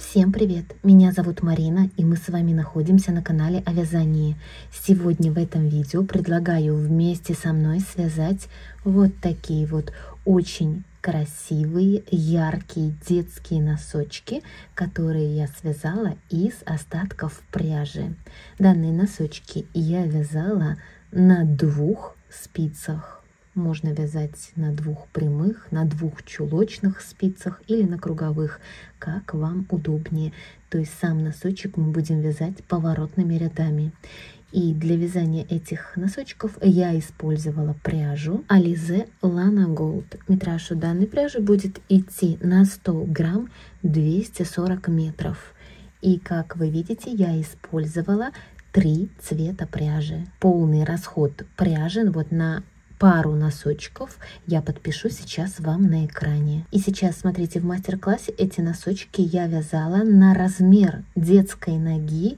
Всем привет! Меня зовут Марина, и мы с вами находимся на канале о вязании. Сегодня в этом видео предлагаю вместе со мной связать вот такие вот очень красивые, яркие детские носочки, которые я связала из остатков пряжи. Данные носочки я вязала на 2 спицах. Можно вязать на 2 прямых, на 2 чулочных спицах или на круговых, как вам удобнее. То есть сам носочек мы будем вязать поворотными рядами. И для вязания этих носочков я использовала пряжу Alize Lana Gold. Метраж у данной пряжи будет идти на 100 грамм 240 метров. И как вы видите, я использовала 3 цвета пряжи. Полный расход пряжи вот на пару носочков я подпишу сейчас вам на экране. И сейчас смотрите, в мастер-классе эти носочки я вязала на размер детской ноги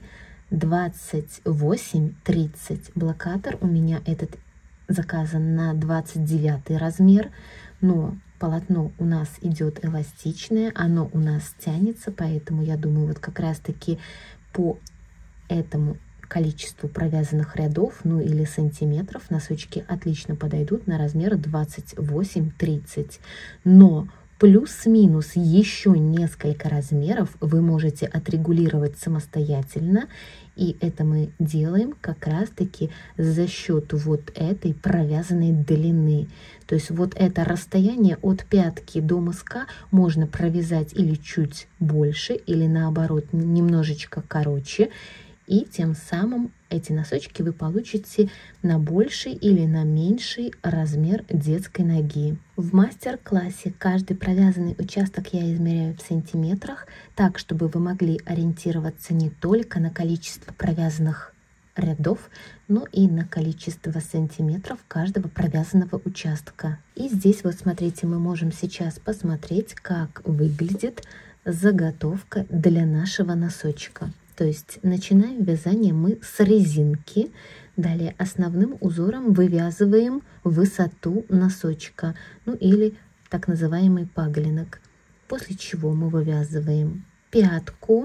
28-30. Блокатор у меня этот заказан на 29 размер, но полотно у нас идет эластичное, оно у нас тянется, поэтому я думаю, вот как раз таки по этому количеству провязанных рядов, ну или сантиметров, носочки отлично подойдут на размер 28-30. Но плюс-минус еще несколько размеров вы можете отрегулировать самостоятельно. И это мы делаем как раз-таки за счет вот этой провязанной длины. То есть вот это расстояние от пятки до мыска можно провязать или чуть больше, или наоборот немножечко короче. И тем самым эти носочки вы получите на больший или на меньший размер детской ноги. В мастер-классе каждый провязанный участок я измеряю в сантиметрах, так, чтобы вы могли ориентироваться не только на количество провязанных рядов, но и на количество сантиметров каждого провязанного участка. И здесь вот смотрите, мы можем сейчас посмотреть, как выглядит заготовка для нашего носочка. То есть начинаем вязание мы с резинки. Далее основным узором вывязываем высоту носочка, ну или так называемый паглинок. После чего мы вывязываем пятку,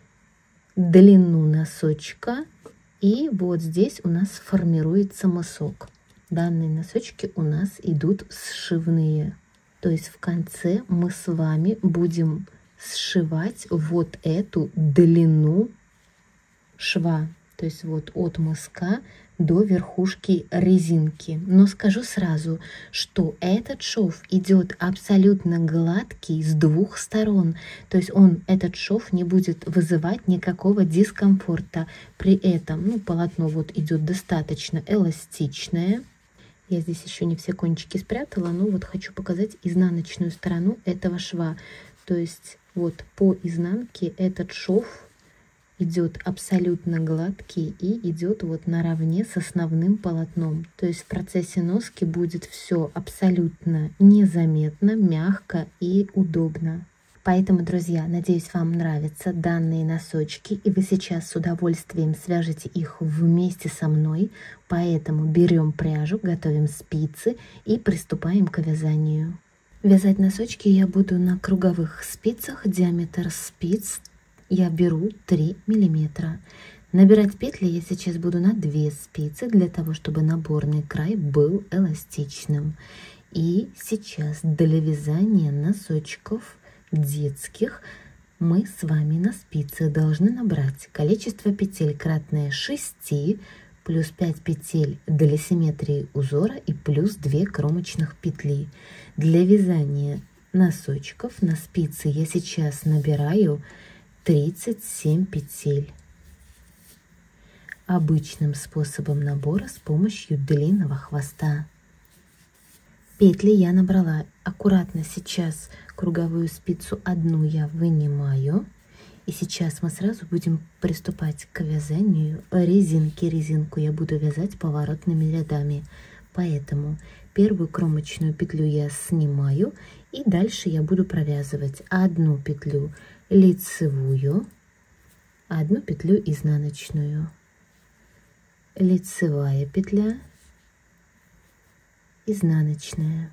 длину носочка, и вот здесь у нас формируется мысок. Данные носочки у нас идут сшивные. То есть в конце мы с вами будем сшивать вот эту длину шва, то есть вот от мыска до верхушки резинки. Но скажу сразу, что этот шов идет абсолютно гладкий с 2 сторон, то есть этот шов не будет вызывать никакого дискомфорта. При этом полотно вот идет достаточно эластичное. Я здесь еще не все кончики спрятала, но вот хочу показать изнаночную сторону этого шва. То есть вот по изнанке этот шов идет абсолютно гладкий и идет вот наравне с основным полотном. То есть в процессе носки будет все абсолютно незаметно, мягко и удобно. Поэтому, друзья, надеюсь, вам нравятся данные носочки, и вы сейчас с удовольствием свяжете их вместе со мной. Поэтому берем пряжу, готовим спицы и приступаем к вязанию. Вязать носочки я буду на круговых спицах. Диаметр спиц я беру 3 миллиметра. Набирать петли я сейчас буду на 2 спицы, для того, чтобы наборный край был эластичным. И сейчас для вязания носочков детских мы с вами на спице должны набрать количество петель кратное 6, плюс 5 петель для симметрии узора и плюс 2 кромочных петли. Для вязания носочков на спице я сейчас набираю 37 петель обычным способом набора с помощью длинного хвоста. Петли я набрала. Аккуратно сейчас круговую спицу одну я вынимаю. И сейчас мы сразу будем приступать к вязанию резинки. Резинку я буду вязать поворотными рядами. Поэтому первую кромочную петлю я снимаю. И дальше я буду провязывать одну петлю лицевую, одну петлю изнаночную. Лицевая петля, изнаночная.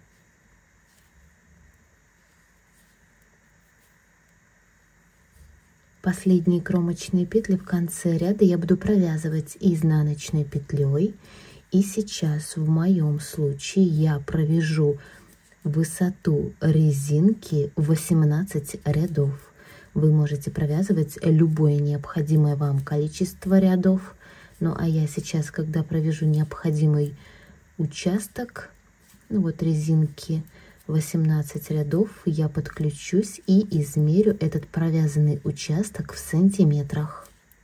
Последние кромочные петли в конце ряда я буду провязывать изнаночной петлей. И сейчас в моем случае я провяжу высоту резинки 18 рядов. Вы можете провязывать любое необходимое вам количество рядов. Ну а я сейчас, когда провяжу необходимый участок, ну вот резинки 18 рядов, я подключусь и измерю этот провязанный участок в сантиметрах.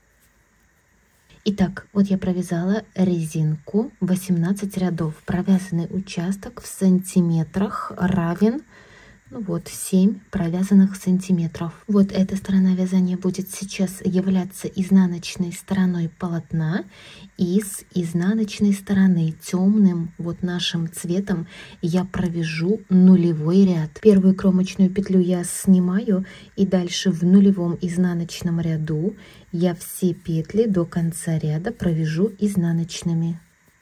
Итак, вот я провязала резинку 18 рядов. Провязанный участок в сантиметрах равен, ну вот, 7 провязанных сантиметров. Вот эта сторона вязания будет сейчас являться изнаночной стороной полотна. И с изнаночной стороны темным вот нашим цветом я провяжу нулевой ряд. Первую кромочную петлю я снимаю, и дальше в нулевом изнаночном ряду я все петли до конца ряда провяжу изнаночными.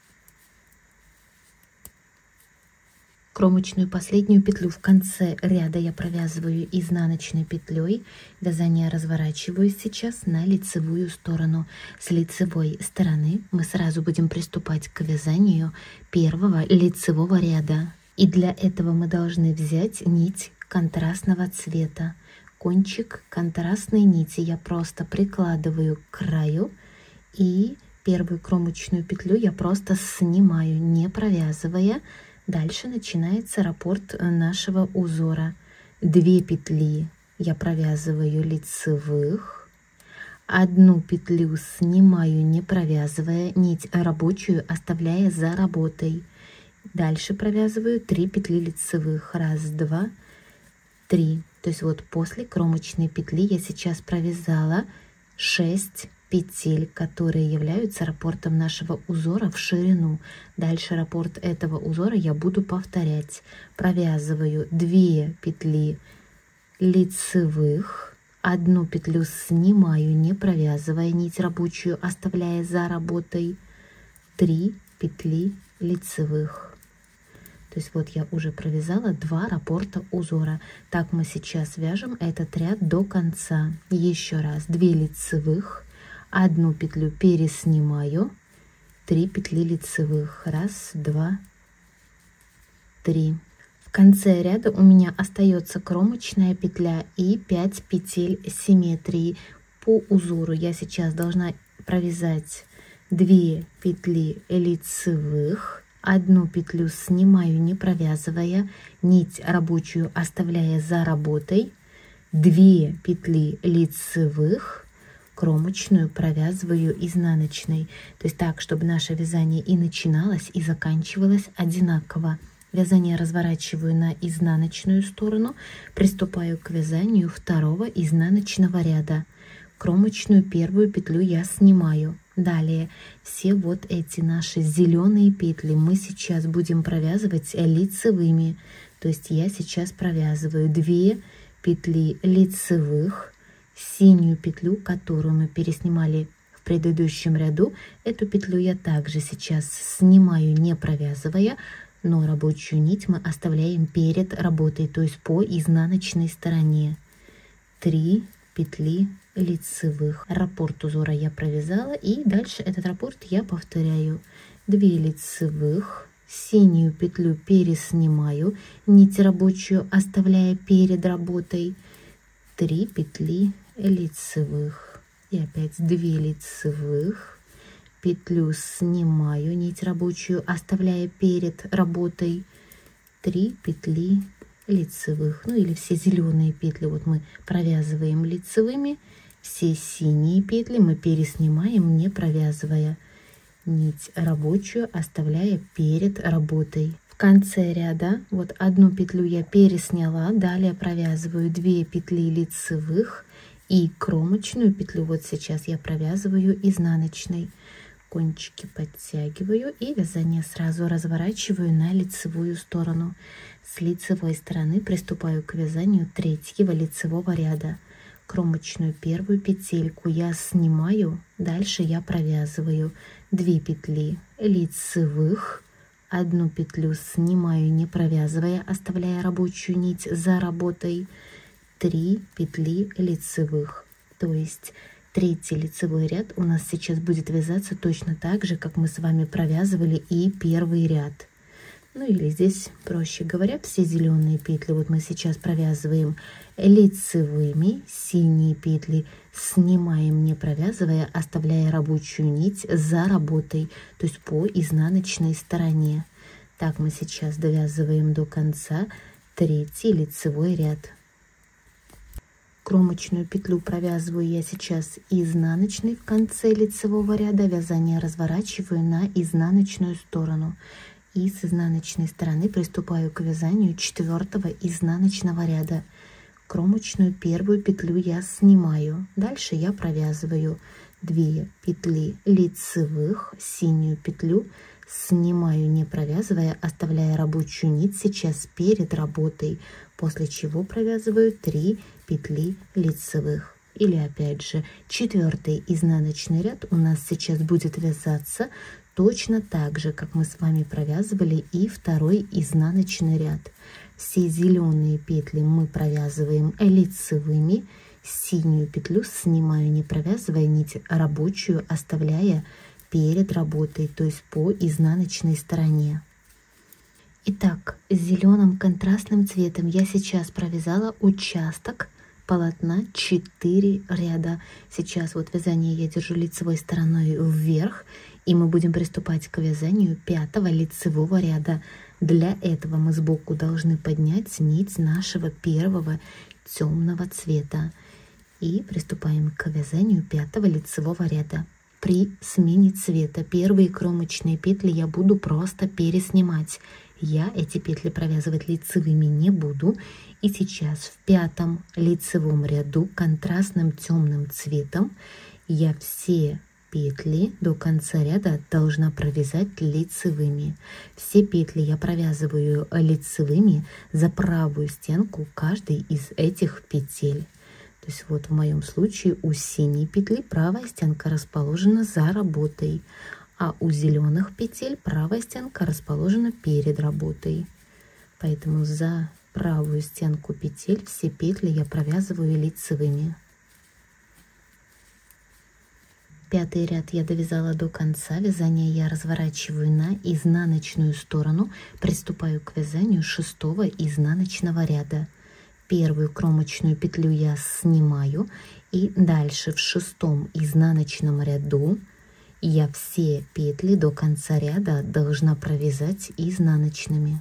Кромочную последнюю петлю в конце ряда я провязываю изнаночной петлей. Вязание разворачиваю сейчас на лицевую сторону. С лицевой стороны мы сразу будем приступать к вязанию первого лицевого ряда. И для этого мы должны взять нить контрастного цвета. Кончик контрастной нити я просто прикладываю к краю, и первую кромочную петлю я просто снимаю, не провязывая. Дальше начинается раппорт нашего узора. 2 петли я провязываю лицевых, 1 петлю снимаю, не провязывая, нить рабочую оставляя за работой. Дальше провязываю 3 петли лицевых. 1, 2, 3. То есть вот после кромочной петли я сейчас провязала 6 петель, которые являются раппортом нашего узора в ширину. Дальше раппорт этого узора я буду повторять. Провязываю 2 петли лицевых, 1 петлю снимаю, не провязывая, нить рабочую оставляя за работой, 3 петли лицевых. То есть вот я уже провязала 2 раппорта узора. Так мы сейчас вяжем этот ряд до конца. Еще раз: 2 лицевых, 1 петлю переснимаю, 3 петли лицевых. 1, 2, 3. В конце ряда у меня остается кромочная петля и 5 петель симметрии. По узору я сейчас должна провязать 2 петли лицевых, 1 петлю снимаю, не провязывая, нить рабочую оставляя за работой, 2 петли лицевых, кромочную провязываю изнаночной. То есть так, чтобы наше вязание и начиналось, и заканчивалось одинаково. Вязание разворачиваю на изнаночную сторону, приступаю к вязанию второго изнаночного ряда. Кромочную первую петлю я снимаю. Далее все вот эти наши зеленые петли мы сейчас будем провязывать лицевыми. То есть я сейчас провязываю 2 петли лицевых, синюю петлю, которую мы переснимали в предыдущем ряду, эту петлю я также сейчас снимаю, не провязывая, но рабочую нить мы оставляем перед работой, то есть по изнаночной стороне. 3 петли лицевых. Раппорт узора я провязала, и дальше этот раппорт я повторяю. 2 лицевых, синюю петлю переснимаю, нить рабочую оставляя перед работой, 3 петли лицевых, и опять 2 лицевых, петлю снимаю, нить рабочую оставляя перед работой, 3 петли лицевых. Ну или все зеленые петли вот мы провязываем лицевыми, все синие петли мы переснимаем, не провязывая, нить рабочую оставляя перед работой. В конце ряда вот 1 петлю я пересняла, далее провязываю 2 петли лицевых и кромочную петлю вот сейчас я провязываю изнаночной. Кончики подтягиваю и вязание сразу разворачиваю на лицевую сторону. С лицевой стороны приступаю к вязанию третьего лицевого ряда. Кромочную первую петельку я снимаю, дальше я провязываю 2 петли лицевых, 1 петлю снимаю, не провязывая, оставляя рабочую нить за работой, 3 петли лицевых. То есть третий лицевой ряд у нас сейчас будет вязаться точно так же, как мы с вами провязывали и первый ряд. Ну или здесь, проще говоря, все зеленые петли вот мы сейчас провязываем лицевыми, синие петли снимаем, не провязывая, оставляя рабочую нить за работой, то есть по изнаночной стороне. Так мы сейчас довязываем до конца третий лицевой ряд. Кромочную петлю провязываю я сейчас изнаночной в конце лицевого ряда, вязание разворачиваю на изнаночную сторону. И с изнаночной стороны приступаю к вязанию 4-го изнаночного ряда. Кромочную первую петлю я снимаю. Дальше я провязываю 2 петли лицевых, синюю петлю снимаю, не провязывая, оставляя рабочую нить сейчас перед работой, после чего провязываю 3 петли лицевых. Или опять же 4-й изнаночный ряд у нас сейчас будет вязаться точно так же, как мы с вами провязывали и 2-й изнаночный ряд. Все зеленые петли мы провязываем лицевыми, синюю петлю снимаю, не провязывая нить рабочую, оставляя перед работой, то есть по изнаночной стороне. Итак, зеленым контрастным цветом я сейчас провязала участок полотна 4 ряда. Сейчас вот вязание я держу лицевой стороной вверх, и мы будем приступать к вязанию 5-го лицевого ряда. Для этого мы сбоку должны поднять нить нашего первого темного цвета. И приступаем к вязанию 5-го лицевого ряда. При смене цвета первые кромочные петли я буду просто переснимать. Я эти петли провязывать лицевыми не буду. И сейчас в 5-м лицевом ряду контрастным темным цветом я все петли до конца ряда должна провязать лицевыми. Все петли я провязываю лицевыми за правую стенку каждой из этих петель. То есть вот в моем случае у синей петли правая стенка расположена за работой, а у зеленых петель правая стенка расположена перед работой. Поэтому за правую стенку петель все петли я провязываю лицевыми. 5-й ряд я довязала до конца. Вязание я разворачиваю на изнаночную сторону. Приступаю к вязанию 6-го изнаночного ряда. Первую кромочную петлю я снимаю, и дальше в 6-м изнаночном ряду я все петли до конца ряда должна провязать изнаночными.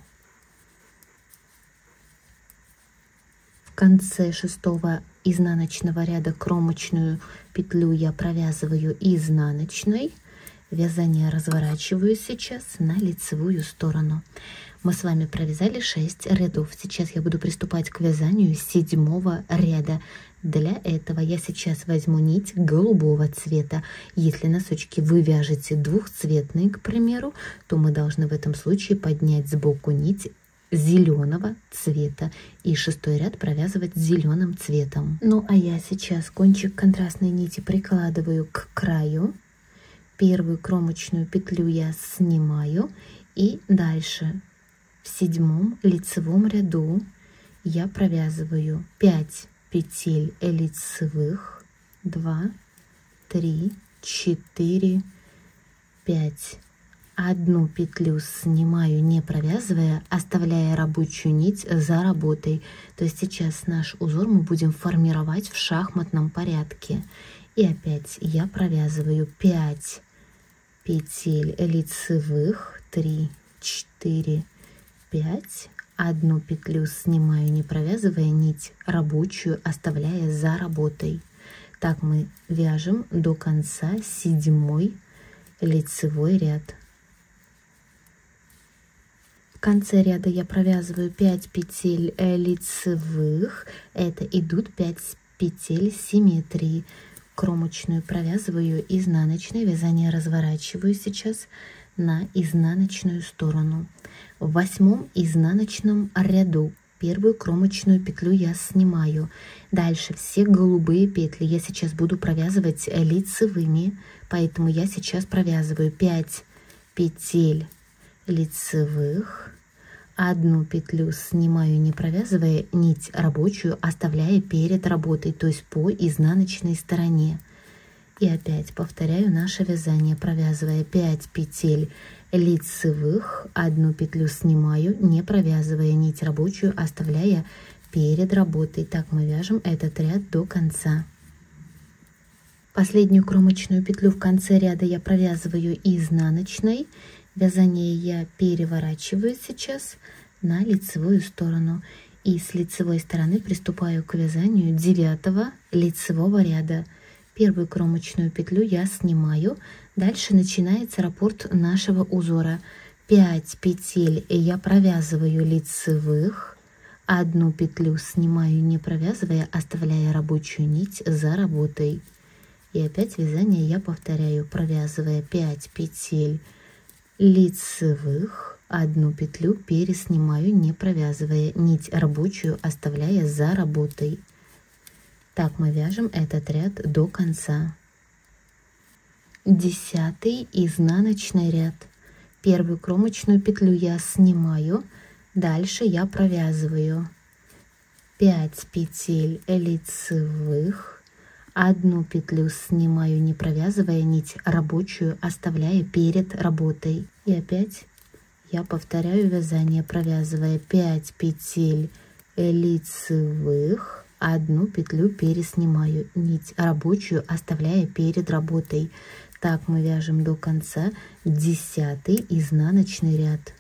В конце 6-го изнаночного ряда кромочную петлю я провязываю изнаночной. Вязание разворачиваю сейчас на лицевую сторону. Мы с вами провязали 6 рядов. Сейчас я буду приступать к вязанию 7-го ряда. Для этого я сейчас возьму нить голубого цвета. Если носочки вы вяжете двухцветные, к примеру, то мы должны в этом случае поднять сбоку нить зеленого цвета и 6-й ряд провязывать зеленым цветом. Ну а я сейчас кончик контрастной нити прикладываю к краю. Первую кромочную петлю я снимаю, и дальше в 7-м лицевом ряду я провязываю 5 петель лицевых, 2, 3, 4, 5. Одну петлю снимаю, не провязывая, оставляя рабочую нить за работой. То есть сейчас наш узор мы будем формировать в шахматном порядке. И опять я провязываю 5 петель лицевых, 3, 4, 5. Одну петлю снимаю, не провязывая нить рабочую, оставляя за работой. Так мы вяжем до конца 7-й лицевой ряд. В конце ряда я провязываю 5 петель лицевых. Это идут 5 петель симметрии. Кромочную провязываю изнаночной. Вязание разворачиваю сейчас на изнаночную сторону. В 8-м изнаночном ряду первую кромочную петлю я снимаю. Дальше все голубые петли я сейчас буду провязывать лицевыми, поэтому я сейчас провязываю 5 петель лицевых. одну петлю снимаю, не провязывая, нить рабочую оставляя перед работой, то есть по изнаночной стороне. И опять повторяю наше вязание, провязывая 5 петель лицевых, одну петлю снимаю, не провязывая, нить рабочую оставляя перед работой. Так мы вяжем этот ряд до конца. Последнюю кромочную петлю в конце ряда я провязываю изнаночной. Вязание я переворачиваю сейчас на лицевую сторону. И с лицевой стороны приступаю к вязанию 9-го лицевого ряда. Первую кромочную петлю я снимаю. Дальше начинается раппорт нашего узора. 5 петель я провязываю лицевых. Одну петлю снимаю, не провязывая, оставляя рабочую нить за работой. И опять вязание я повторяю, провязывая 5 петель лицевых, одну петлю переснимаю, не провязывая, нить рабочую оставляя за работой. Так мы вяжем этот ряд до конца. 10-й изнаночный ряд. Первую кромочную петлю я снимаю, дальше я провязываю 5 петель лицевых, одну петлю снимаю, не провязывая, нить рабочую оставляя перед работой. И опять я повторяю вязание, провязывая 5 петель лицевых, одну петлю переснимаю, нить рабочую оставляя перед работой. Так мы вяжем до конца 10-й изнаночный ряд.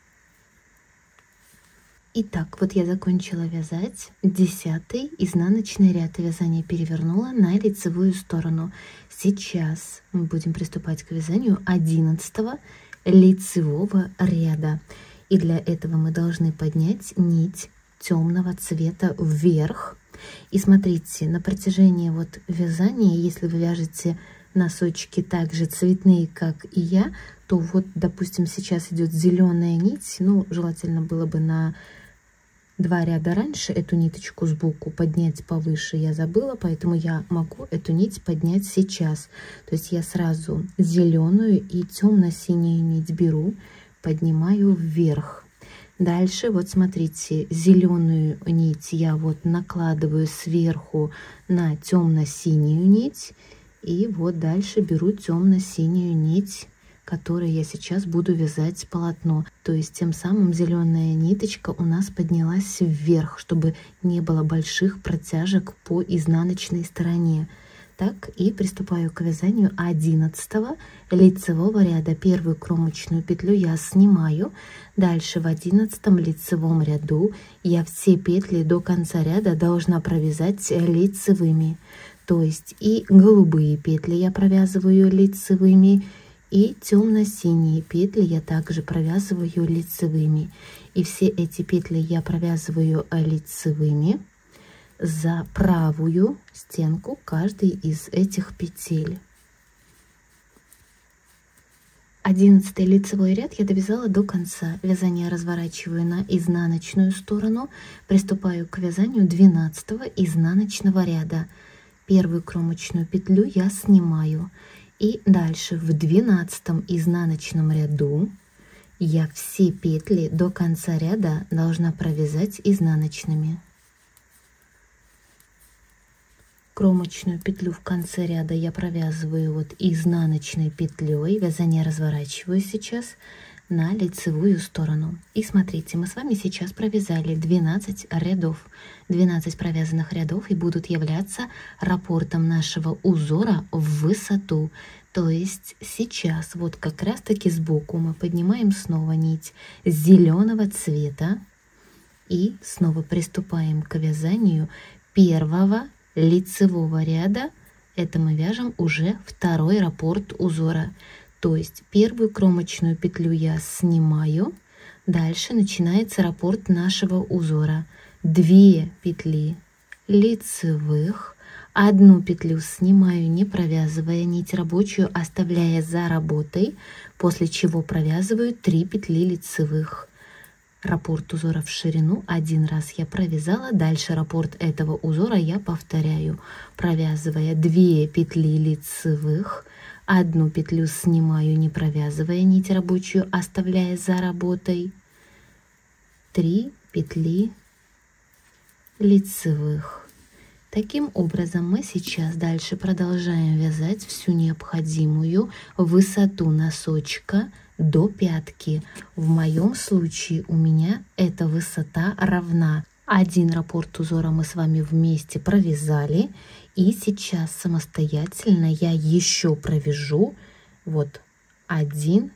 Итак, вот я закончила вязать 10-й изнаночный ряд. Вязание перевернула на лицевую сторону. Сейчас мы будем приступать к вязанию 11-го лицевого ряда. И для этого мы должны поднять нить темного цвета вверх. И смотрите, на протяжении вот вязания, если вы вяжете носочки также цветные, как и я, то вот, допустим, сейчас идет зеленая нить. Ну, желательно было бы на 2 ряда раньше эту ниточку сбоку поднять повыше, я забыла, поэтому я могу эту нить поднять сейчас. То есть я сразу зеленую и темно-синюю нить беру, поднимаю вверх. Дальше вот смотрите, зеленую нить я вот накладываю сверху на темно-синюю нить. И вот дальше беру темно-синюю нить, которой я сейчас буду вязать полотно. То есть тем самым зеленая ниточка у нас поднялась вверх, чтобы не было больших протяжек по изнаночной стороне. Так, и приступаю к вязанию 11-го лицевого ряда. Первую кромочную петлю я снимаю. Дальше в 11-м лицевом ряду я все петли до конца ряда должна провязать лицевыми. То есть и голубые петли я провязываю лицевыми, и темно-синие петли я также провязываю лицевыми. И все эти петли я провязываю лицевыми за правую стенку каждой из этих петель. 11-й лицевой ряд я довязала до конца. Вязание разворачиваю на изнаночную сторону. Приступаю к вязанию 12-го изнаночного ряда. Первую кромочную петлю я снимаю. И дальше в 12-м изнаночном ряду я все петли до конца ряда должна провязать изнаночными. Кромочную петлю в конце ряда я провязываю вот изнаночной петлей. Вязание разворачиваю сейчас на лицевую сторону. И смотрите, мы с вами сейчас провязали 12 рядов. 12 провязанных рядов и будут являться раппортом нашего узора в высоту. То есть сейчас вот как раз таки сбоку мы поднимаем снова нить зеленого цвета и снова приступаем к вязанию первого лицевого ряда. Это мы вяжем уже второй раппорт узора. То есть первую кромочную петлю я снимаю, дальше начинается раппорт нашего узора. 2 петли лицевых, одну петлю снимаю, не провязывая, нить рабочую оставляя за работой, после чего провязываю 3 петли лицевых. Раппорт узора в ширину 1 раз я провязала, дальше раппорт этого узора я повторяю, провязывая 2 петли лицевых, одну петлю снимаю, не провязывая, нить рабочую оставляя за работой, 3 петли лицевых. Таким образом мы сейчас дальше продолжаем вязать всю необходимую высоту носочка до пятки. В моем случае у меня эта высота равна. Один раппорт узора мы с вами вместе провязали, и сейчас самостоятельно я еще провяжу вот 1,5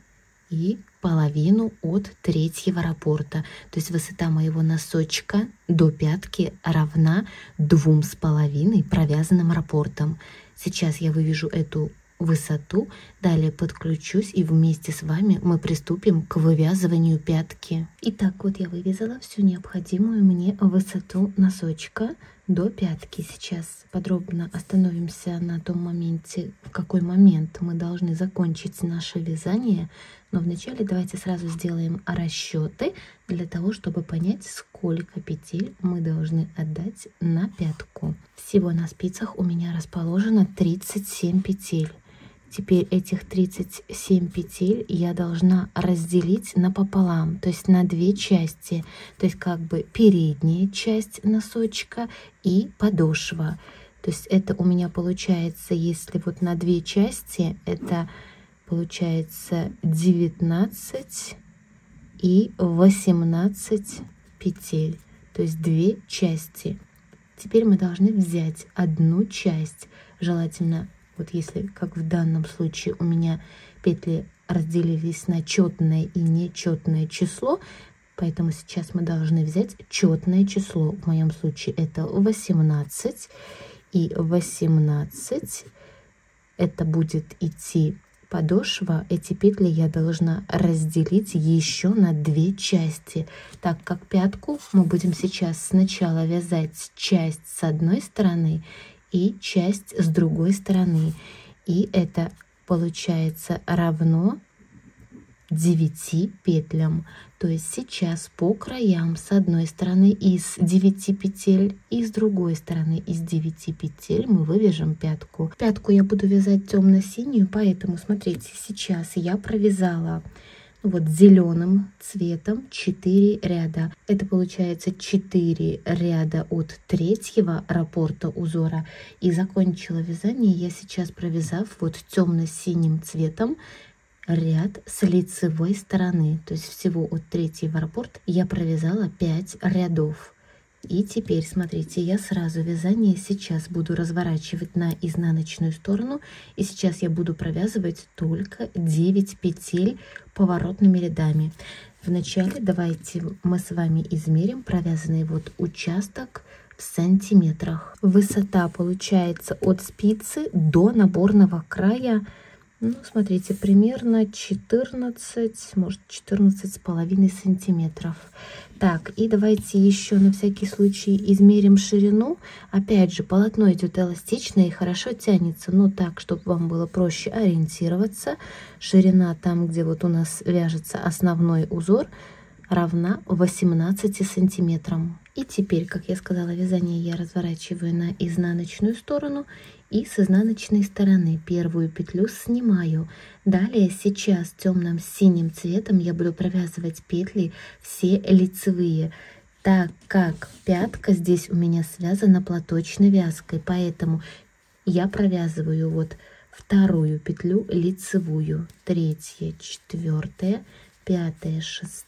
от третьего раппорта. То есть высота моего носочка до пятки равна 2,5 провязанным раппортам. Сейчас я вывяжу эту высоту, далее подключусь, и вместе с вами мы приступим к вывязыванию пятки. Итак, вот я вывязала всю необходимую мне высоту носочка до пятки. Сейчас подробно остановимся на том моменте, в какой момент мы должны закончить наше вязание. Но вначале давайте сразу сделаем расчеты для того, чтобы понять, сколько петель мы должны отдать на пятку. Всего на спицах у меня расположено 37 петель. Теперь этих 37 петель я должна разделить напополам, то есть на 2 части. То есть как бы передняя часть носочка и подошва. То есть это у меня получается, если вот на 2 части, это получается 19 и 18 петель. То есть 2 части. Теперь мы должны взять одну часть, желательно. Вот если, как в данном случае, у меня петли разделились на четное и нечетное число, поэтому сейчас мы должны взять четное число. В моем случае это 18. И 18 это будет идти подошва. Эти петли я должна разделить еще на 2 части, так как пятку мы будем сейчас сначала вязать часть с одной стороны и часть с другой стороны. И это получается равно 9 петлям. То есть сейчас по краям с одной стороны из 9 петель и с другой стороны из 9 петель мы вывяжем пятку. Пятку я буду вязать темно-синюю, поэтому смотрите, сейчас я провязала вот зеленым цветом 4 ряда. Это получается 4 ряда от третьего раппорта узора. И закончила вязание я сейчас, провязав вот темно-синим цветом ряд с лицевой стороны. То есть всего от третьего раппорта я провязала 5 рядов. И теперь смотрите, я сразу вязание сейчас буду разворачивать на изнаночную сторону. И сейчас я буду провязывать только 9 петель поворотными рядами. Вначале давайте мы с вами измерим провязанный вот участок в сантиметрах. Высота получается от спицы до наборного края, ну, смотрите, примерно 14, может 14,5 сантиметров. Так, и давайте еще на всякий случай измерим ширину. Опять же, полотно идет эластичное и хорошо тянется, но так, чтобы вам было проще ориентироваться. Ширина там, где вот у нас вяжется основной узор, равна 18 сантиметрам. И теперь, как я сказала, вязание я разворачиваю на изнаночную сторону. И с изнаночной стороны первую петлю снимаю. Далее сейчас темным синим цветом я буду провязывать петли все лицевые, так как пятка здесь у меня связана платочной вязкой, поэтому я провязываю вот вторую петлю лицевую, 3, 4, 5, 6,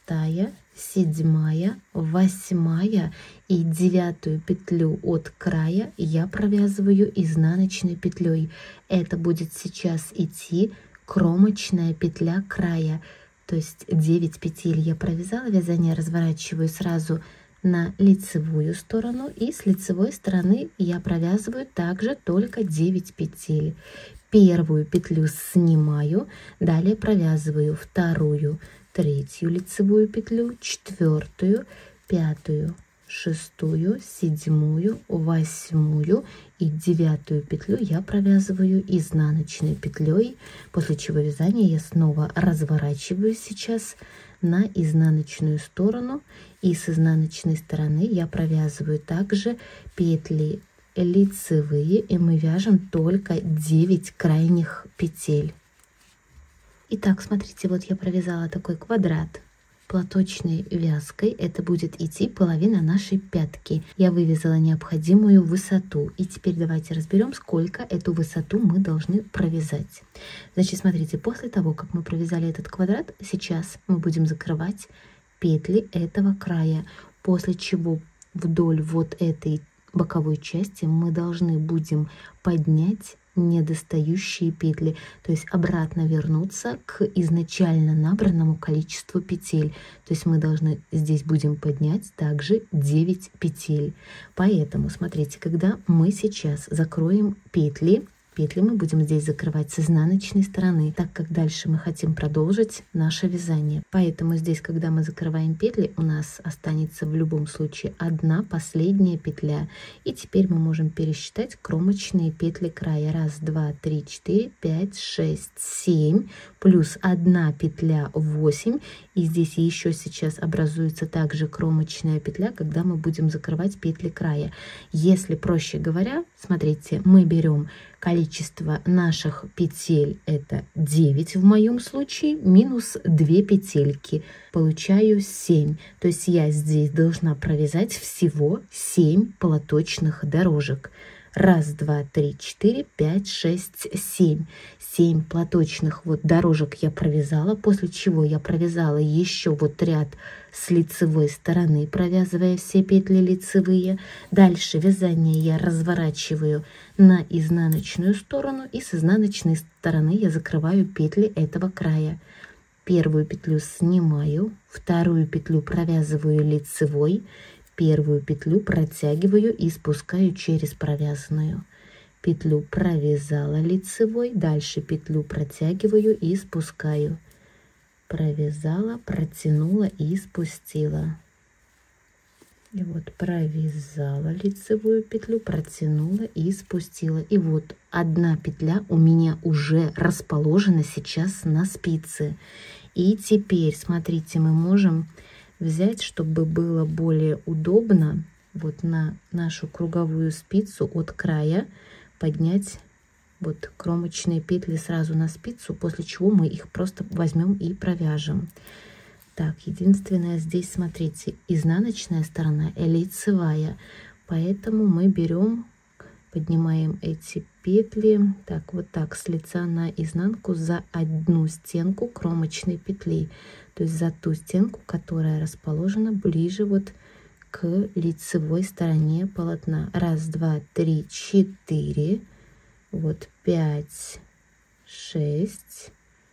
7, 8 и 9 петлю от края я провязываю изнаночной петлей. Это будет сейчас идти кромочная петля края. То есть 9 петель я провязала, вязание разворачиваю сразу на лицевую сторону, и с лицевой стороны я провязываю также только 9 петель. Первую петлю снимаю, далее провязываю вторую, третью лицевую петлю, 4, 5, 6, 7, 8 и 9 петлю я провязываю изнаночной петлей, после чего вязание я снова разворачиваю сейчас на изнаночную сторону, и с изнаночной стороны я провязываю также петли лицевые, и мы вяжем только 9 крайних петель. Итак, смотрите, вот я провязала такой квадрат платочной вязкой это будет идти половина нашей пятки. Я вывязала необходимую высоту. И теперь давайте разберем, сколько эту высоту мы должны провязать. Значит, смотрите, после того, как мы провязали этот квадрат, сейчас мы будем закрывать петли этого края, после чего вдоль вот этой боковой части мы должны будем поднять недостающие петли, то есть обратно вернуться к изначально набранному количеству петель. То есть мы должны здесь будем поднять также 9 петель. Поэтому смотрите, когда мы сейчас закроем петли мы будем здесь закрывать с изнаночной стороны, так как дальше мы хотим продолжить наше вязание. Поэтому здесь, когда мы закрываем петли, у нас останется в любом случае одна последняя петля. И теперь мы можем пересчитать кромочные петли края. 1, 2, 3, 4, 5, 6, 7, плюс 1 петля 8. И здесь еще сейчас образуется также кромочная петля, когда мы будем закрывать петли края. Если проще говоря, смотрите, мы берем количество наших петель, это 9 в моем случае, минус 2 петельки, получаю 7. То есть я здесь должна провязать всего 7 платочных дорожек. 1, 2, 3, 4, 5, 6, 7. 7 платочных вот дорожек я провязала, после чего я провязала еще вот ряд с лицевой стороны, провязывая все петли лицевые. Дальше вязание я разворачиваю на изнаночную сторону, и с изнаночной стороны я закрываю петли этого края. Первую петлю снимаю, вторую петлю провязываю лицевой, первую петлю протягиваю и спускаю через провязанную. Петлю провязала лицевой, дальше петлю протягиваю и спускаю. Провязала, протянула и спустила. И вот провязала лицевую петлю, протянула и спустила. И вот одна петля у меня уже расположена сейчас на спице. И теперь, смотрите, мы можем взять, чтобы было более удобно, вот на нашу круговую спицу от края поднять вот кромочные петли сразу на спицу, после чего мы их просто возьмем и провяжем. Так, единственное здесь, смотрите, изнаночная сторона и лицевая, поэтому мы берем, поднимаем эти петли, так, вот так, с лица на изнанку за одну стенку кромочной петли, то есть за ту стенку, которая расположена ближе вот к лицевой стороне полотна. 1, 2, 3, 4, вот 5, 6,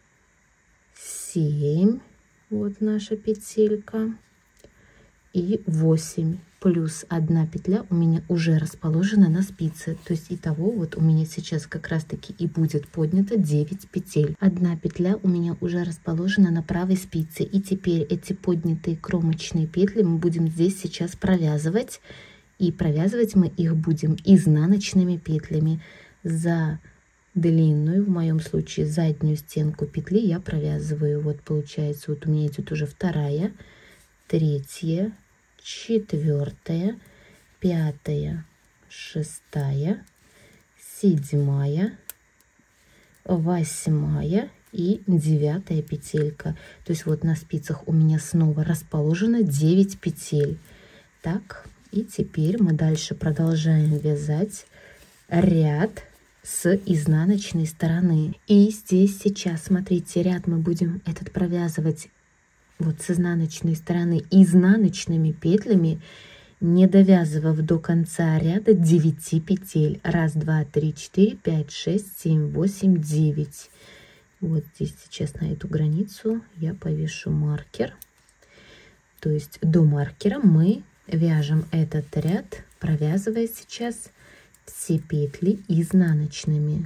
7, вот наша петелька, и 8, плюс 1 петля у меня уже расположена на спице. То есть итого вот у меня сейчас как раз таки и будет поднято 9 петель. 1 петля у меня уже расположена на правой спице. И теперь эти поднятые кромочные петли мы будем здесь сейчас провязывать. И провязывать мы их будем изнаночными петлями. За длинную, в моем случае заднюю стенку петли, я провязываю. Вот получается, вот у меня идет уже 2, 3, 4, 5, 6, 7, 8 и 9 петелька. То есть вот на спицах у меня снова расположено 9 петель. Так, и теперь мы дальше продолжаем вязать ряд с изнаночной стороны. И здесь сейчас, смотрите, ряд мы будем этот провязывать вот с изнаночной стороны изнаночными петлями, не довязывав до конца ряда 9 петель. 1, 2, 3, 4, 5, 6, 7, 8, 9. Вот здесь сейчас на эту границу я повешу маркер. То есть до маркера мы вяжем этот ряд, провязывая сейчас все петли изнаночными.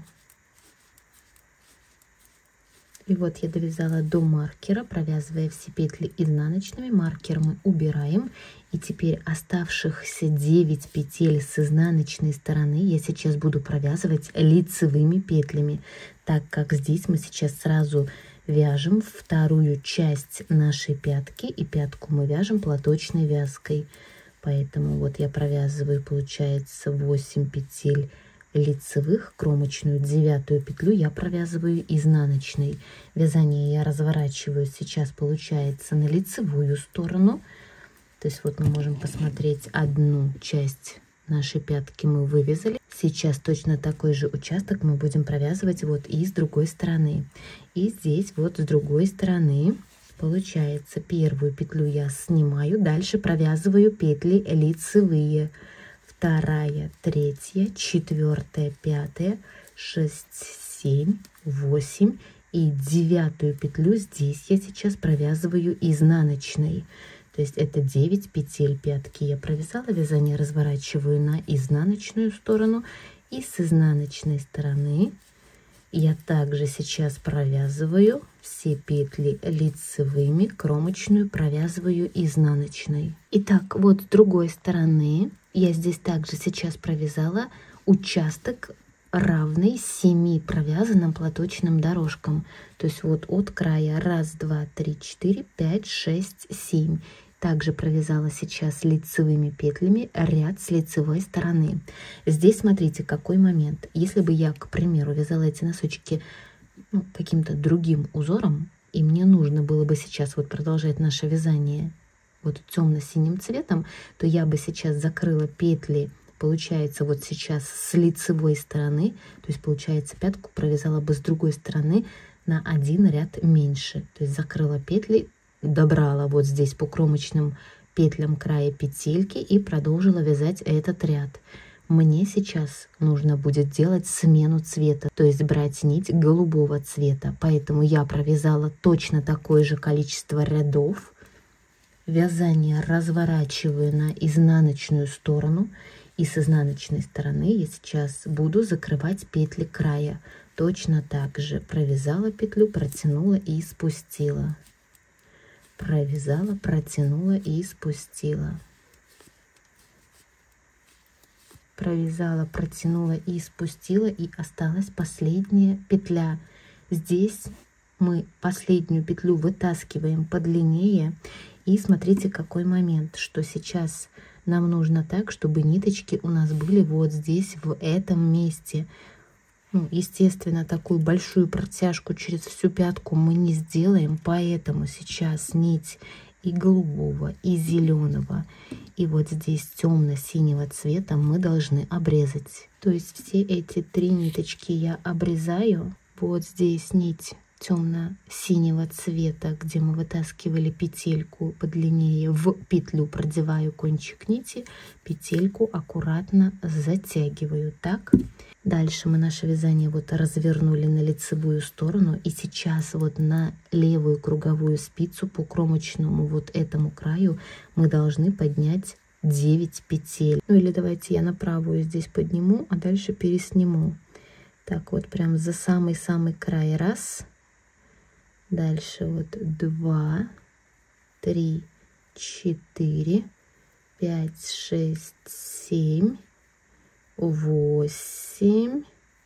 И вот я довязала до маркера, провязывая все петли изнаночными. Маркер мы убираем. И теперь оставшихся 9 петель с изнаночной стороны я сейчас буду провязывать лицевыми петлями, так как здесь мы сейчас сразу вяжем вторую часть нашей пятки, и пятку мы вяжем платочной вязкой. Поэтому вот я провязываю, получается, 8 петель лицевых, кромочную 9 петлю я провязываю изнаночной. Вязание я разворачиваю сейчас, получается, на лицевую сторону. То есть вот мы можем посмотреть, одну часть нашей пятки мы вывязали. Сейчас точно такой же участок мы будем провязывать вот и с другой стороны. И здесь вот с другой стороны, получается, первую петлю я снимаю, дальше провязываю петли лицевые. 2, 3, 4, 5, 6, 7, 8 и 9 петлю здесь я сейчас провязываю изнаночной. То есть это 9 петель пятки я провязала, вязание разворачиваю на изнаночную сторону, и с изнаночной стороны я также сейчас провязываю все петли лицевыми, кромочную провязываю изнаночной. Итак, вот с другой стороны я здесь также сейчас провязала участок, равный 7 провязанным платочным дорожкам. То есть вот от края 1, 2, 3, 4, 5, 6, 7. Также провязала сейчас лицевыми петлями ряд с лицевой стороны. Здесь смотрите, какой момент. Если бы я, к примеру, вязала эти носочки каким-то другим узором, и мне нужно было бы сейчас вот продолжать наше вязание вот темно-синим цветом, то я бы сейчас закрыла петли, получается, вот сейчас с лицевой стороны, то есть получается пятку провязала бы с другой стороны на 1 ряд меньше, то есть закрыла петли, добрала вот здесь по кромочным петлям края петельки и продолжила вязать этот ряд. Мне сейчас нужно будет делать смену цвета, то есть брать нить голубого цвета, поэтому я провязала точно такое же количество рядов. Вязание разворачиваю на изнаночную сторону, и с изнаночной стороны я сейчас буду закрывать петли края. Точно так же провязала петлю, протянула и спустила. Провязала, протянула и спустила. Провязала, протянула и спустила, и осталась последняя петля. Здесь мы последнюю петлю вытаскиваем подлиннее. И смотрите, какой момент, что сейчас нам нужно так, чтобы ниточки у нас были вот здесь, в этом месте. Естественно, такую большую протяжку через всю пятку мы не сделаем, поэтому сейчас нить и голубого, и зеленого, и вот здесь темно-синего цвета мы должны обрезать. То есть все эти 3 ниточки я обрезаю. Вот здесь нить темно-синего цвета, где мы вытаскивали петельку подлиннее, в петлю продеваю кончик нити, петельку аккуратно затягиваю. Так. Дальше мы наше вязание вот развернули на лицевую сторону, и сейчас вот на левую круговую спицу по кромочному вот этому краю мы должны поднять 9 петель. Или давайте я на правую здесь подниму, а дальше пересниму. Так вот прям за самый-самый край 1. Дальше вот 2, 3, 4, 5, 6, 7, 8.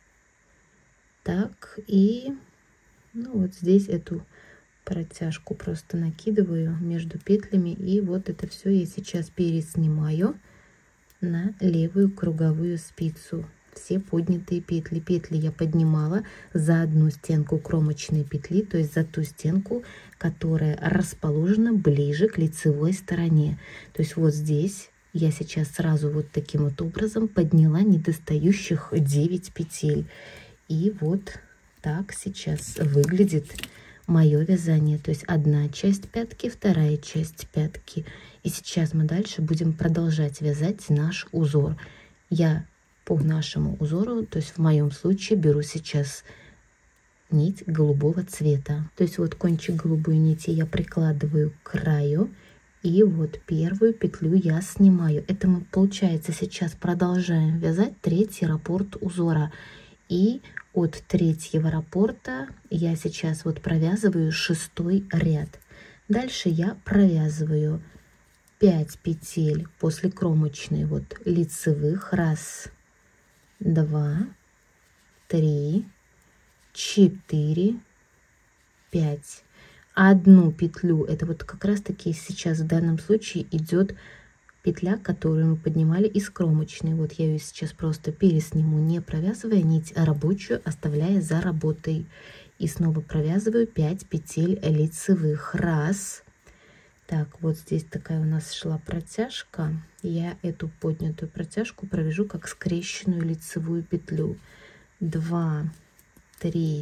Так, и вот здесь эту протяжку просто накидываю между петлями, и вот это все я сейчас переснимаю на левую круговую спицу. Все поднятые петли. Петли я поднимала за одну стенку кромочной петли, то есть за ту стенку, которая расположена ближе к лицевой стороне. То есть вот здесь я сейчас сразу вот таким вот образом подняла недостающих 9 петель. И вот так сейчас выглядит мое вязание. То есть одна часть пятки, вторая часть пятки. И сейчас мы дальше будем продолжать вязать наш узор. Я по нашему узору, то есть в моем случае беру сейчас нить голубого цвета. То есть вот кончик голубой нити я прикладываю к краю, и вот первую петлю я снимаю. Это мы, получается, сейчас продолжаем вязать 3-й раппорт узора. И от 3-го раппорта я сейчас вот провязываю 6-й ряд. Дальше я провязываю 5 петель после кромочной вот лицевых. 1, 2, 3, 4, 5. Одну петлю, это вот как раз таки сейчас в данном случае идет петля, которую мы поднимали из кромочной. Вот я ее сейчас просто пересниму, не провязывая нить рабочую, оставляя за работой. И снова провязываю 5 петель лицевых. Раз. Так, вот здесь такая у нас шла протяжка. Я эту поднятую протяжку провяжу как скрещенную лицевую петлю. 2, 3,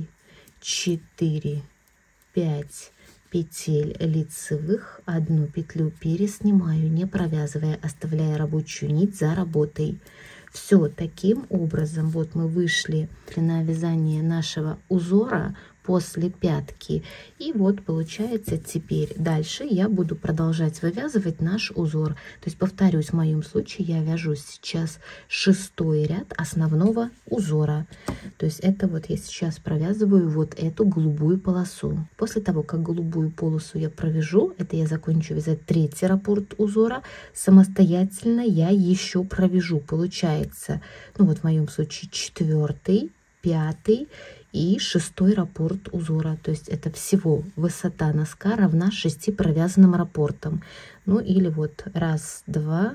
4, 5 петель лицевых, одну петлю переснимаю, не провязывая, оставляя рабочую нить за работой. Все, таким образом вот мы вышли на вязание нашего узора после пятки. И вот получается теперь дальше я буду продолжать вывязывать наш узор. То есть повторюсь, в моем случае я вяжу сейчас 6-й ряд основного узора. То есть это вот я сейчас провязываю вот эту голубую полосу. После того, как голубую полосу я провяжу, это я закончу вязать 3-й раппорт узора, самостоятельно я еще провяжу. Получается, ну вот в моем случае 4-й, 5-й и 6-й раппорт узора. То есть это всего высота носка равна 6 провязанным раппортам. Ну или вот 1, 2,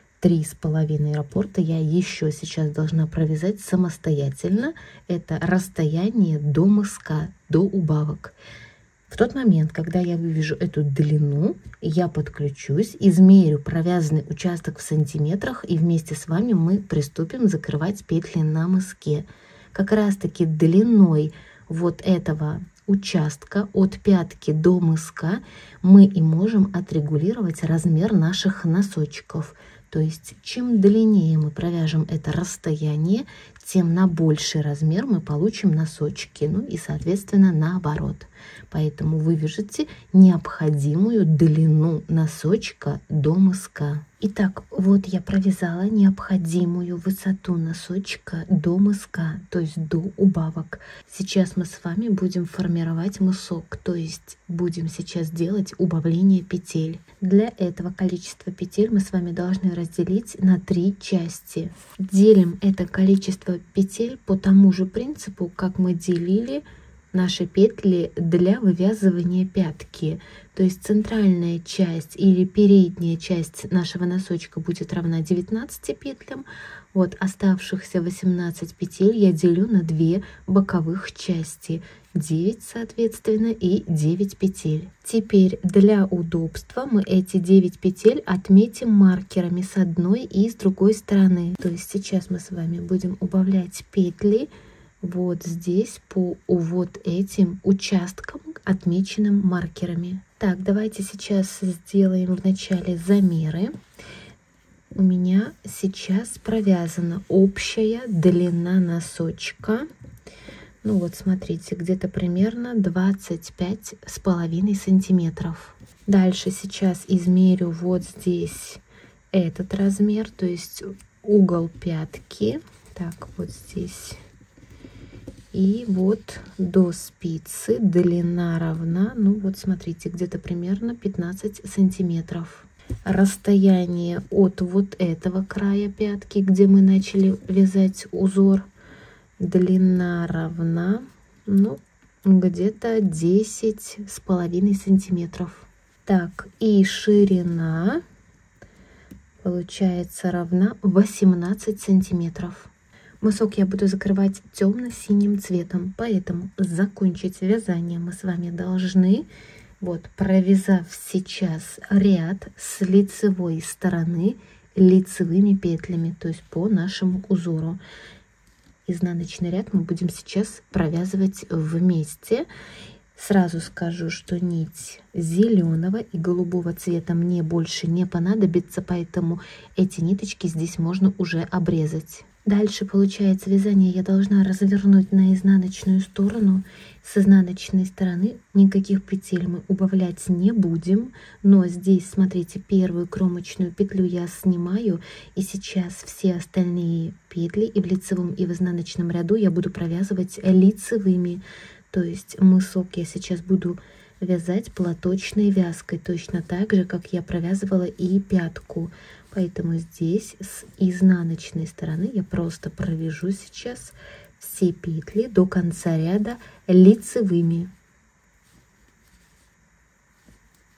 3,5 раппорта я еще сейчас должна провязать самостоятельно. Это расстояние до мыска, до убавок. В тот момент, когда я вывяжу эту длину, я подключусь, измерю провязанный участок в сантиметрах, и вместе с вами мы приступим закрывать петли на мыске. Как раз таки длиной вот этого участка от пятки до мыска мы и можем отрегулировать размер наших носочков. То есть чем длиннее мы провяжем это расстояние, тем на больший размер мы получим носочки. Ну и соответственно наоборот. Поэтому вывяжите необходимую длину носочка до мыска. Итак, вот я провязала необходимую высоту носочка до мыска, то есть до убавок. Сейчас мы с вами будем формировать мысок, то есть будем сейчас делать убавление петель. Для этого количество петель мы с вами должны разделить на 3 части. Делим это количество петель по тому же принципу, как мы делили наши петли для вывязывания пятки. То есть центральная часть или передняя часть нашего носочка будет равна 19 петлям. Вот оставшихся 18 петель я делю на 2 боковых части. 9 соответственно и 9 петель. Теперь для удобства мы эти 9 петель отметим маркерами с одной и с другой стороны. То есть сейчас мы с вами будем убавлять петли вот здесь по вот этим участкам, отмеченным маркерами. Так, давайте сейчас сделаем вначале замеры. У меня сейчас провязана общая длина носочка. Ну вот смотрите, где-то примерно 25,5 сантиметров. Дальше сейчас измерю вот здесь этот размер, то есть угол пятки. Так, вот здесь. И вот до спицы длина равна, ну вот смотрите, где-то примерно 15 сантиметров. Расстояние от вот этого края пятки, где мы начали вязать узор, длина равна, ну, где-то 10,5 сантиметров. Так, и ширина получается равна 18 сантиметров. Мысок я буду закрывать темно-синим цветом, поэтому закончить вязание мы с вами должны, вот, провязав сейчас ряд с лицевой стороны лицевыми петлями, то есть по нашему узору. Изнаночный ряд мы будем сейчас провязывать вместе. Сразу скажу, что нить зеленого и голубого цвета мне больше не понадобится, поэтому эти ниточки здесь можно уже обрезать. Дальше получается вязание я должна развернуть на изнаночную сторону. С изнаночной стороны никаких петель мы убавлять не будем, но здесь, смотрите, первую кромочную петлю я снимаю, и сейчас все остальные петли и в лицевом, и в изнаночном ряду я буду провязывать лицевыми. То есть мысок я сейчас буду вязать платочной вязкой, точно так же, как я провязывала и пятку. Поэтому здесь с изнаночной стороны я просто провяжу сейчас все петли до конца ряда лицевыми.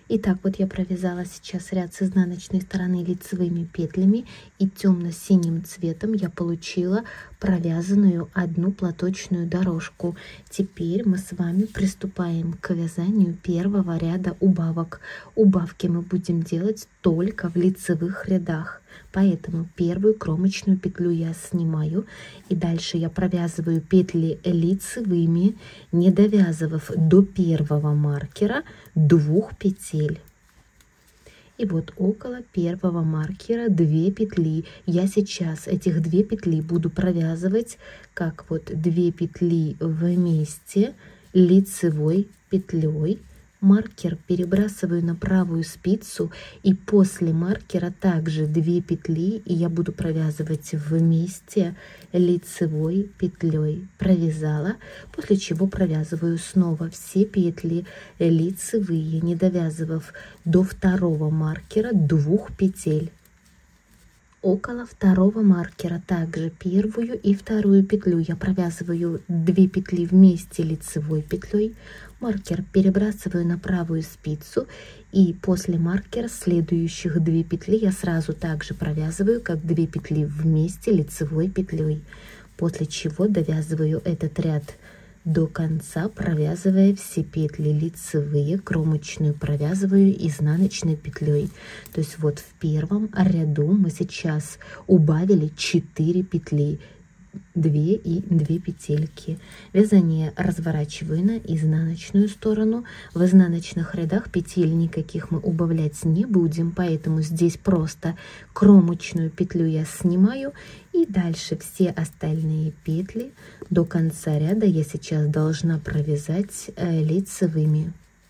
Итак, вот я провязала сейчас ряд с изнаночной стороны лицевыми петлями, и темно-синим цветом я получила провязанную одну платочную дорожку. Теперь мы с вами приступаем к вязанию первого ряда убавок. Убавки мы будем делать только в лицевых рядах, поэтому первую кромочную петлю я снимаю, и дальше я провязываю петли лицевыми, не довязывав до первого маркера 2 петель. И вот около первого маркера 2 петли. Я сейчас этих 2 петли буду провязывать как вот 2 петли вместе лицевой петлей. Маркер перебрасываю на правую спицу, и после маркера также 2 петли, и я буду провязывать вместе лицевой петлей. Провязала, после чего провязываю снова все петли лицевые, не довязывав до второго маркера 2 петель. Около второго маркера также первую и вторую петлю я провязываю 2 петли вместе лицевой петлей, маркер перебрасываю на правую спицу, и после маркера следующих 2 петли я сразу также провязываю как 2 петли вместе лицевой петлей, после чего довязываю этот ряд до конца, провязывая все петли лицевые, кромочную провязываю изнаночной петлей. То есть вот в первом ряду мы сейчас убавили 4 петли, 2 и 2 петельки. Вязание разворачиваю на изнаночную сторону. В изнаночных рядах петель никаких мы убавлять не будем, поэтому здесь просто кромочную петлю я снимаю, и дальше все остальные петли до конца ряда я сейчас должна провязать лицевыми.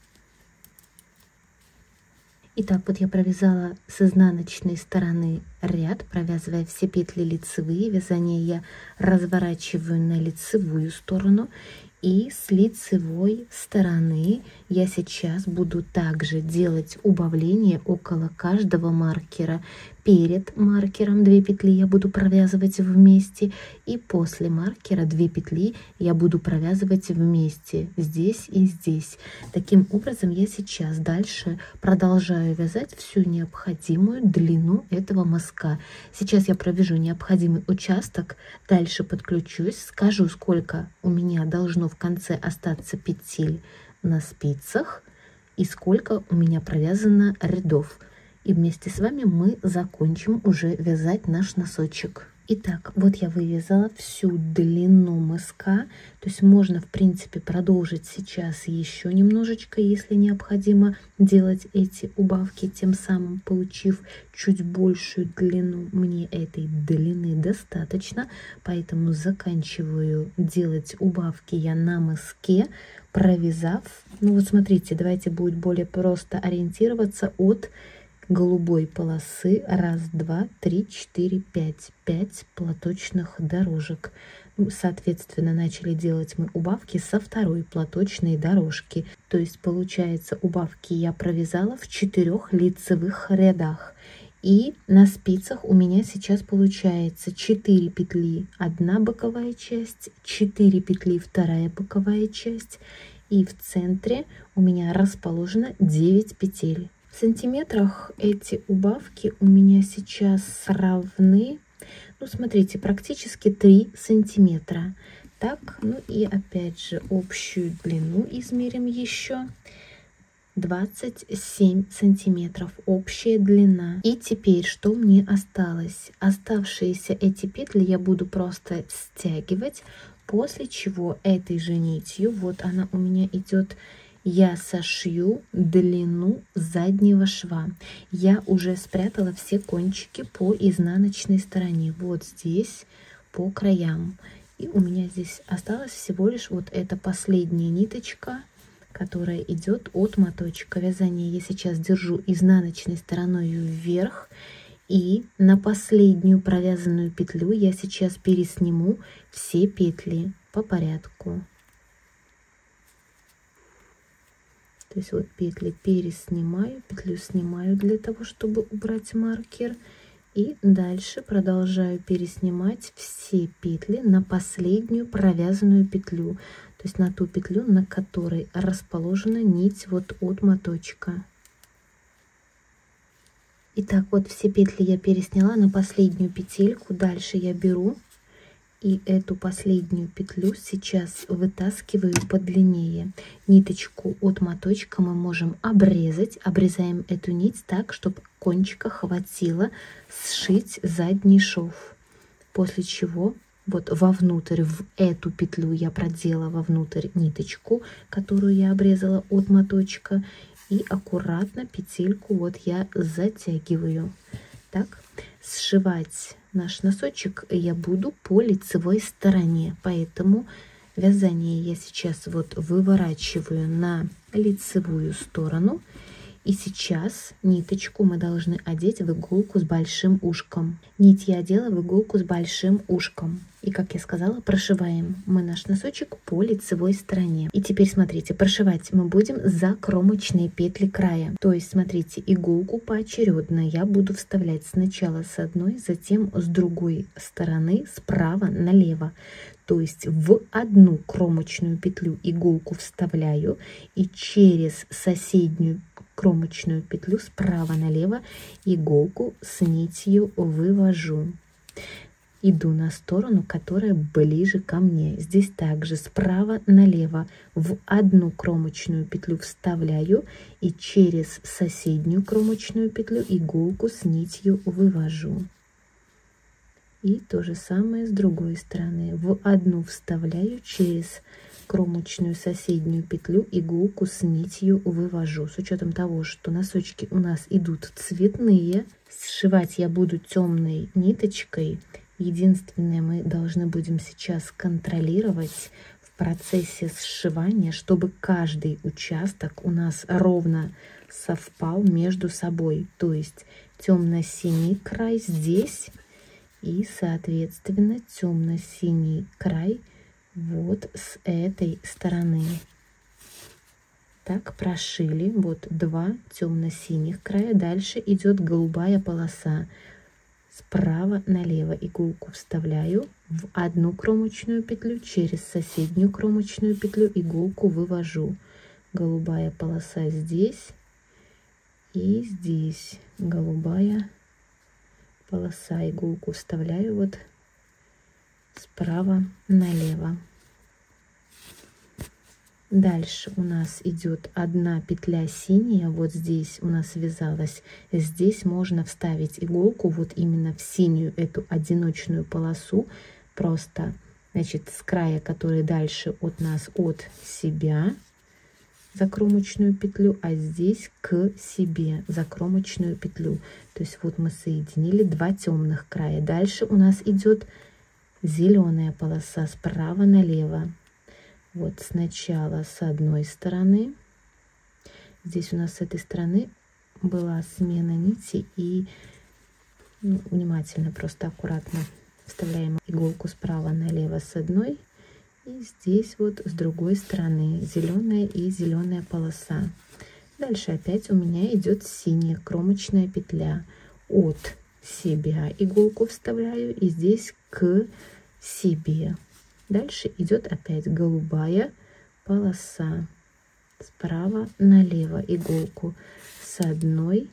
Итак, вот я провязала с изнаночной стороны ряд, провязывая все петли лицевые. Вязание я разворачиваю на лицевую сторону, и с лицевой стороны я сейчас буду также делать убавление около каждого маркера. Перед маркером 2 петли я буду провязывать вместе, и после маркера 2 петли я буду провязывать вместе здесь и здесь. Таким образом я сейчас дальше продолжаю вязать всю необходимую длину этого мазка. Сейчас я провяжу необходимый участок, дальше подключусь, скажу, сколько у меня должно в конце остаться петель на спицах и сколько у меня провязано рядов. И вместе с вами мы закончим уже вязать наш носочек. Итак, вот я вывязала всю длину мыска, то есть можно в принципе продолжить сейчас еще немножечко, если необходимо делать эти убавки, тем самым получив чуть большую длину. Мне этой длины достаточно, поэтому заканчиваю делать убавки я на мыске, провязав. Ну вот смотрите, давайте будет более просто ориентироваться от голубой полосы. 1, 2, 3, 4, 5 платочных дорожек. Ну, соответственно, начали делать мы убавки со второй платочной дорожки. То есть получается, убавки я провязала в 4 лицевых рядах. И на спицах у меня сейчас получается 4 петли 1 боковая часть, 4 петли 2 боковая часть, и в центре у меня расположено 9 петель. В сантиметрах эти убавки у меня сейчас равны, ну смотрите, практически 3 сантиметра. Так, ну и опять же общую длину измерим еще. 27 сантиметров общая длина. И теперь что мне осталось? Оставшиеся эти петли я буду просто стягивать, после чего этой же нитью, вот она у меня идет, я сошью длину заднего шва. Я уже спрятала все кончики по изнаночной стороне, вот здесь по краям. И у меня здесь осталось всего лишь вот эта последняя ниточка, которая идет от моточка вязания. Я сейчас держу изнаночной стороной вверх, и на последнюю провязанную петлю я сейчас пересниму все петли по порядку. То есть вот петли переснимаю, петлю снимаю для того, чтобы убрать маркер. И дальше продолжаю переснимать все петли на последнюю провязанную петлю. То есть на ту петлю, на которой расположена нить вот от моточка. Итак, вот все петли я пересняла на последнюю петельку. Дальше я беру и эту последнюю петлю сейчас вытаскиваю подлиннее. Ниточку от моточка мы можем обрезать. Обрезаем эту нить так, чтобы кончика хватило сшить задний шов. После чего вот вовнутрь, в эту петлю я продела вовнутрь ниточку, которую я обрезала от моточка. И аккуратно петельку вот я затягиваю. Так, сшивать наш носочек я буду по лицевой стороне, поэтому вязание я сейчас вот выворачиваю на лицевую сторону. И сейчас ниточку мы должны одеть в иголку с большим ушком. Нить я одела в иголку с большим ушком. И, как я сказала, прошиваем мы наш носочек по лицевой стороне. И теперь смотрите, прошивать мы будем за кромочные петли края. То есть, смотрите, иголку поочередно я буду вставлять сначала с одной, затем с другой стороны, справа налево. То есть в одну кромочную петлю иголку вставляю и через соседнюю кромочную петлю справа налево иголку с нитью вывожу. Иду на сторону, которая ближе ко мне. Здесь также справа налево в одну кромочную петлю вставляю и через соседнюю кромочную петлю иголку с нитью вывожу. И то же самое с другой стороны. В одну вставляю, через кромочную соседнюю петлю иголку с нитью вывожу. С учетом того, что носочки у нас идут цветные, сшивать я буду темной ниточкой. Единственное, мы должны будем сейчас контролировать в процессе сшивания, чтобы каждый участок у нас ровно совпал между собой. То есть темно-синий край здесь и, соответственно, темно-синий край вот с этой стороны. Так, прошили вот два темно-синих края. Дальше идет голубая полоса. Справа налево иголку вставляю в одну кромочную петлю, через соседнюю кромочную петлю иголку вывожу. Голубая полоса здесь и здесь. Голубая полоса, иголку вставляю вот справа налево. Дальше у нас идет одна петля синяя, вот здесь у нас вязалась. Здесь можно вставить иголку вот именно в синюю эту одиночную полосу, просто, значит, с края, который дальше от нас, от себя, за кромочную петлю, а здесь к себе за кромочную петлю. То есть вот мы соединили два темных края. Дальше у нас идет зеленая полоса справа налево. Вот сначала с одной стороны, здесь у нас с этой стороны была смена нити, и внимательно, просто аккуратно вставляем иголку справа налево с одной, и здесь вот с другой стороны зеленая и зеленая полоса. Дальше опять у меня идет синяя кромочная петля, от себя иголку вставляю и здесь к себе. Дальше идет опять голубая полоса. Справа налево иголку с одной.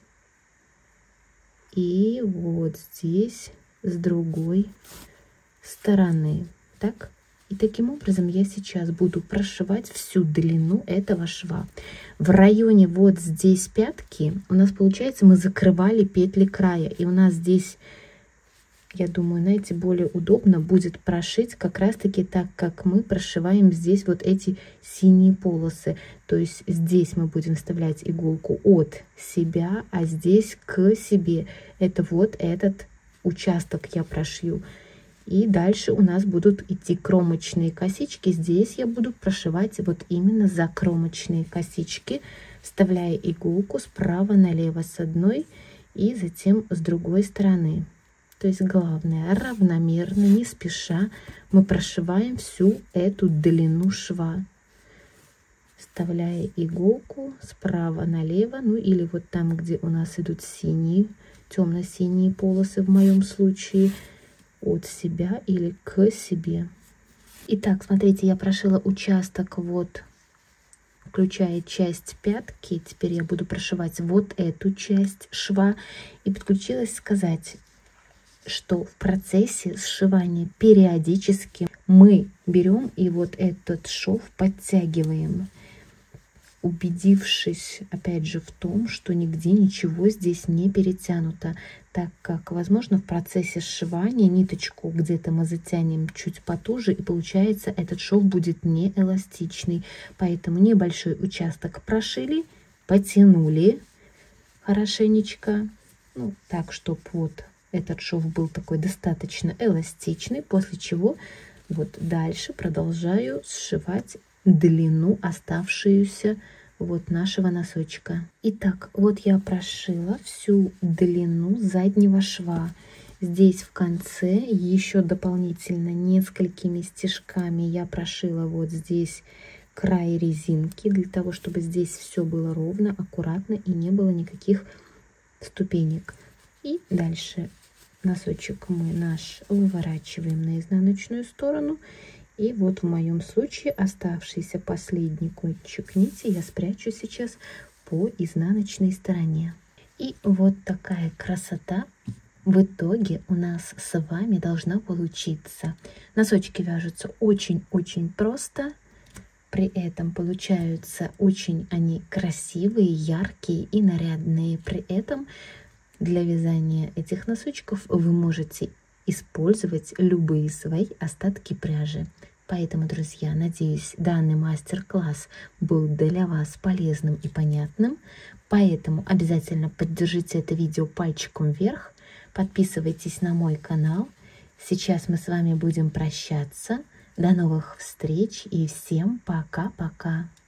И вот здесь с другой стороны. Так. И таким образом я сейчас буду прошивать всю длину этого шва. В районе вот здесь пятки у нас получается мы закрывали петли края. И у нас здесь, я думаю, знаете, более удобно будет прошить как раз-таки так, как мы прошиваем здесь вот эти синие полосы. То есть здесь мы будем вставлять иголку от себя, а здесь к себе. Это вот этот участок я прошью. И дальше у нас будут идти кромочные косички. Здесь я буду прошивать вот именно за кромочные косички, вставляя иголку справа налево с одной и затем с другой стороны. То есть главное, равномерно, не спеша, мы прошиваем всю эту длину шва, вставляя иголку справа налево, ну или вот там, где у нас идут синие, темно-синие полосы в моем случае, от себя или к себе. Итак, смотрите, я прошила участок вот включая часть пятки. Теперь я буду прошивать вот эту часть шва. И подключилась сказать, что в процессе сшивания периодически мы берем и вот этот шов подтягиваем, убедившись, опять же, в том, что нигде ничего здесь не перетянуто, так как, возможно, в процессе сшивания ниточку где-то мы затянем чуть потуже, и получается, этот шов будет не эластичный. Поэтому небольшой участок прошили, потянули хорошенечко, ну, так, чтобы вот этот шов был такой достаточно эластичный, после чего вот дальше продолжаю сшивать длину оставшуюся вот нашего носочка. Итак, вот я прошила всю длину заднего шва. Здесь в конце еще дополнительно несколькими стежками я прошила вот здесь край резинки, для того, чтобы здесь все было ровно, аккуратно и не было никаких ступенек. И дальше носочек мы наш выворачиваем на изнаночную сторону. И вот в моем случае оставшийся последний кончик нити я спрячу сейчас по изнаночной стороне. И вот такая красота в итоге у нас с вами должна получиться. Носочки вяжутся очень-очень просто. При этом получаются очень они красивые, яркие и нарядные. При этом для вязания этих носочков вы можете использовать любые свои остатки пряжи. Поэтому, друзья, надеюсь, данный мастер-класс был для вас полезным и понятным. Поэтому обязательно поддержите это видео пальчиком вверх. Подписывайтесь на мой канал. Сейчас мы с вами будем прощаться. До новых встреч и всем пока-пока.